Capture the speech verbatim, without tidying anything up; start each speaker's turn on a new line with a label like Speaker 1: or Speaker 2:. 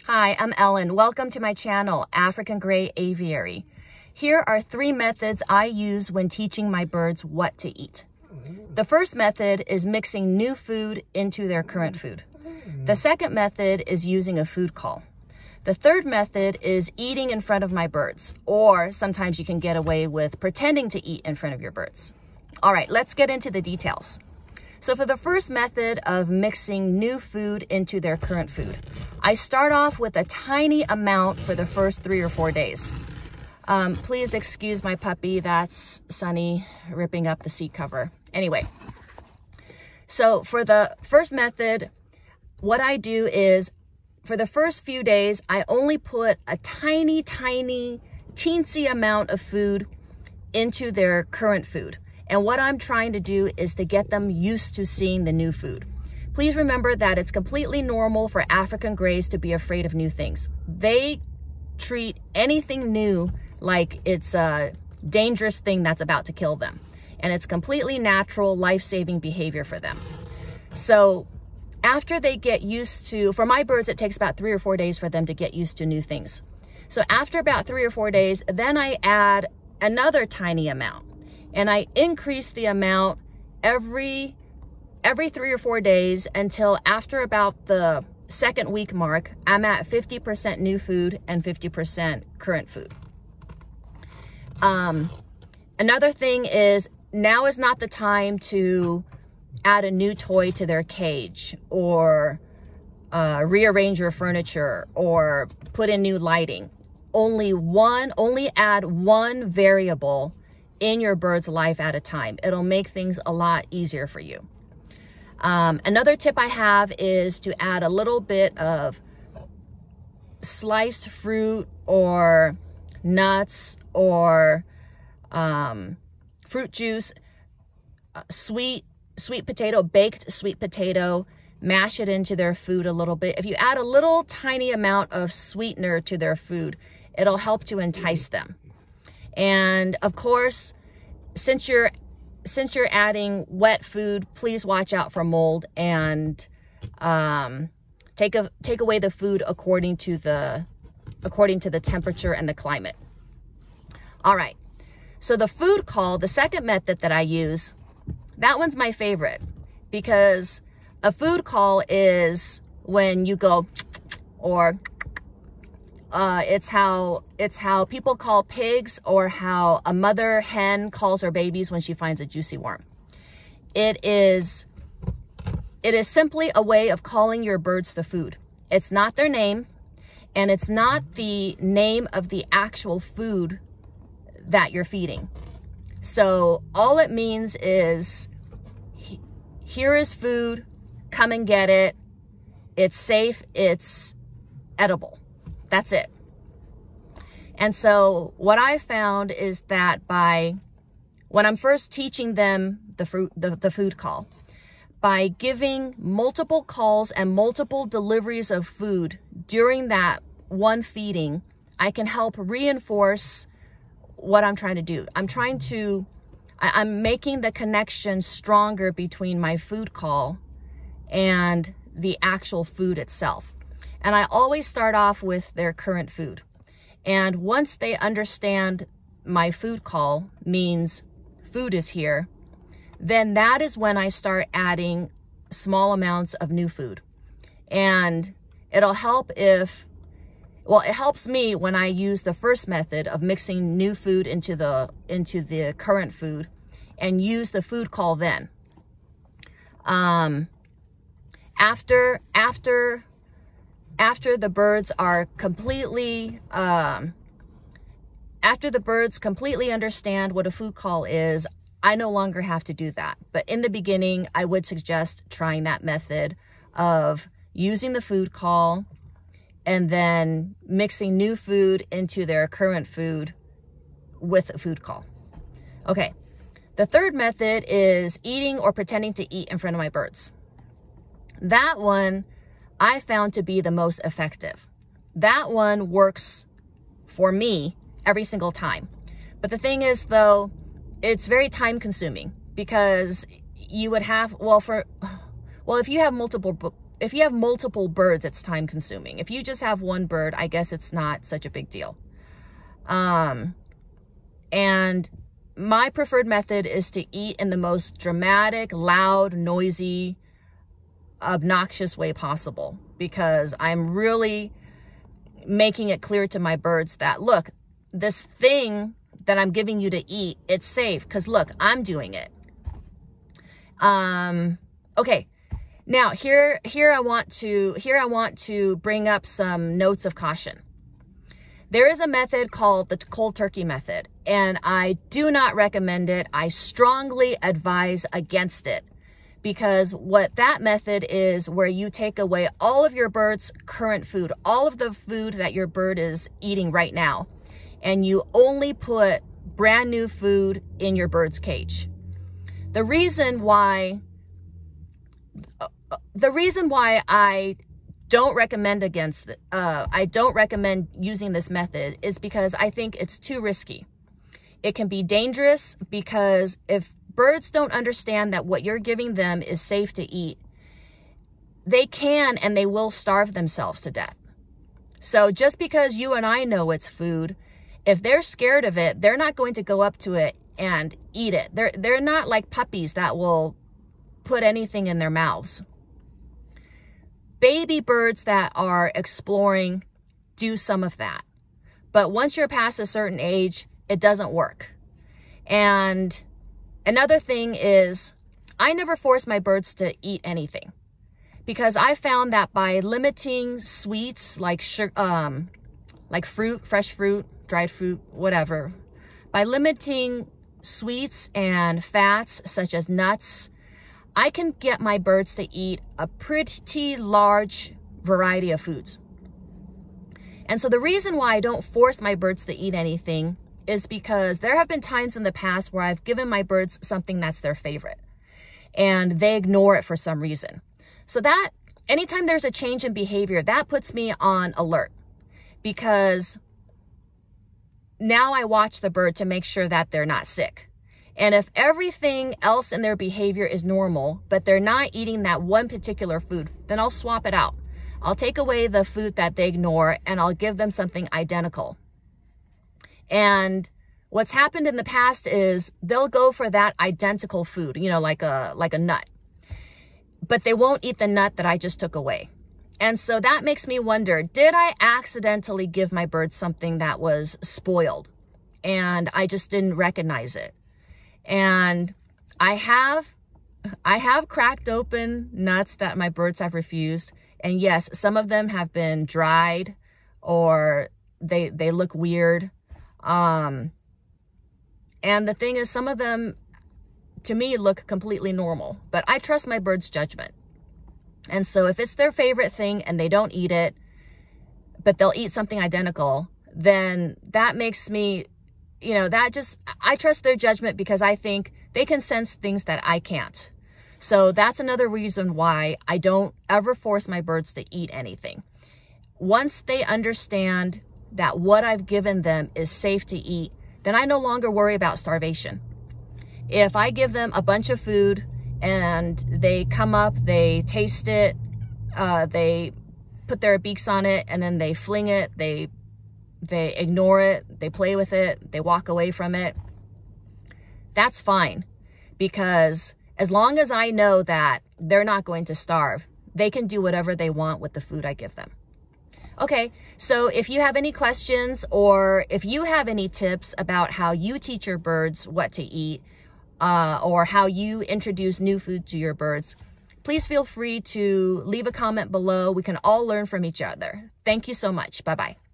Speaker 1: Hi, I'm Ellen. Welcome to my channel, African Gray Aviary. Here are three methods I use when teaching my birds what to eat. The first method is mixing new food into their current food. The second method is using a food call. The third method is eating in front of my birds, or sometimes you can get away with pretending to eat in front of your birds. All right, let's get into the details. So for the first method of mixing new food into their current food, I start off with a tiny amount for the first three or four days. Um, please excuse my puppy, that's Sunny ripping up the seat cover. Anyway, so for the first method, what I do is for the first few days, I only put a tiny, tiny, teensy amount of food into their current food. And what I'm trying to do is to get them used to seeing the new food. Please remember that it's completely normal for African Grays to be afraid of new things. They treat anything new like it's a dangerous thing that's about to kill them. And it's completely natural, life-saving behavior for them. So after they get used to, for my birds, it takes about three or four days for them to get used to new things. So after about three or four days, then I add another tiny amount. And I increase the amount every, every three or four days until after about the second week mark, I'm at fifty percent new food and fifty percent current food. Um, another thing is, now is not the time to add a new toy to their cage or uh, rearrange your furniture or put in new lighting. Only one, only add one variable in your bird's life at a time. It'll make things a lot easier for you. Um, another tip I have is to add a little bit of sliced fruit or nuts or um, fruit juice, uh, sweet, sweet potato, baked sweet potato, mash it into their food a little bit. If you add a little tiny amount of sweetener to their food, it'll help to entice them. And of course, since you're since you're adding wet food, please watch out for mold and um, take a take away the food according to the according to the temperature and the climate. All right. So the food call, the second method that I use, that one's my favorite, because a food call is when you go or Uh, it's how it's how people call pigs, or how a mother hen calls her babies when she finds a juicy worm. It is it is simply a way of calling your birds the food. It's not their name, and it's not the name of the actual food that you're feeding. So all it means is, here is food, come and get it. It's safe, it's edible. That's it. And so what I found is that by, when I'm first teaching them the fruit, the, the food call, by giving multiple calls and multiple deliveries of food during that one feeding, I can help reinforce what I'm trying to do. I'm trying to, I, I'm making the connection stronger between my food call and the actual food itself. And I always start off with their current food. And once they understand my food call means food is here, then that is when I start adding small amounts of new food. And it'll help if, well, it helps me when I use the first method of mixing new food into the, into the current food and use the food call then. Um, after, after, After the birds are completely, um, after the birds completely understand what a food call is, I no longer have to do that. But in the beginning, I would suggest trying that method of using the food call and then mixing new food into their current food with a food call. Okay, the third method is eating or pretending to eat in front of my birds. That one I found to be the most effective. That one works for me every single time. But the thing is, though, it's very time consuming, because you would have, well, for, well, if you have multiple, if you have multiple birds, it's time consuming. If you just have one bird, I guess it's not such a big deal. Um, and my preferred method is to eat in the most dramatic, loud, noisy, obnoxious way possible, because I'm really making it clear to my birds that, look, this thing that I'm giving you to eat, it's safe, because look, I'm doing it. Um, okay. Now here, here I want to, here I want to bring up some notes of caution. There is a method called the cold turkey method, and I do not recommend it. I strongly advise against it, because what that method is, where you take away all of your bird's current food, all of the food that your bird is eating right now, and you only put brand new food in your bird's cage. The reason why, the reason why I don't recommend against, uh, I don't recommend using this method is because I think it's too risky. It can be dangerous, because if birds don't understand that what you're giving them is safe to eat, they can and they will starve themselves to death. So just because you and I know it's food, if they're scared of it, they're not going to go up to it and eat it. They're, they're not like puppies that will put anything in their mouths. Baby birds that are exploring do some of that. But once you're past a certain age, it doesn't work. And another thing is, I never force my birds to eat anything, because I found that by limiting sweets like sugar, um, like fruit, fresh fruit, dried fruit, whatever, by limiting sweets and fats such as nuts, I can get my birds to eat a pretty large variety of foods. And so the reason why I don't force my birds to eat anything is because there have been times in the past where I've given my birds something that's their favorite, and they ignore it for some reason. So that, anytime there's a change in behavior, that puts me on alert, because now I watch the bird to make sure that they're not sick. And if everything else in their behavior is normal, but they're not eating that one particular food, then I'll swap it out. I'll take away the food that they ignore, and I'll give them something identical. And what's happened in the past is they'll go for that identical food, you know, like a, like a nut, but they won't eat the nut that I just took away. And so that makes me wonder, did I accidentally give my birds something that was spoiled and I just didn't recognize it? And I have, I have cracked open nuts that my birds have refused. And yes, some of them have been dried, or they, they look weird. Um, and the thing is, some of them, to me, look completely normal, but I trust my bird's judgment. And so if it's their favorite thing and they don't eat it, but they'll eat something identical, then that makes me, you know, that just, I trust their judgment, because I think they can sense things that I can't. So that's another reason why I don't ever force my birds to eat anything. Once they understand that what I've given them is safe to eat, then I no longer worry about starvation. If I give them a bunch of food and they come up, they taste it, uh, they put their beaks on it, and then they fling it, they they ignore it, they play with it, they walk away from it, that's fine. Because as long as I know that they're not going to starve, they can do whatever they want with the food I give them. Okay, so if you have any questions, or if you have any tips about how you teach your birds what to eat, uh, or how you introduce new food to your birds, please feel free to leave a comment below. We can all learn from each other. Thank you so much. Bye-bye.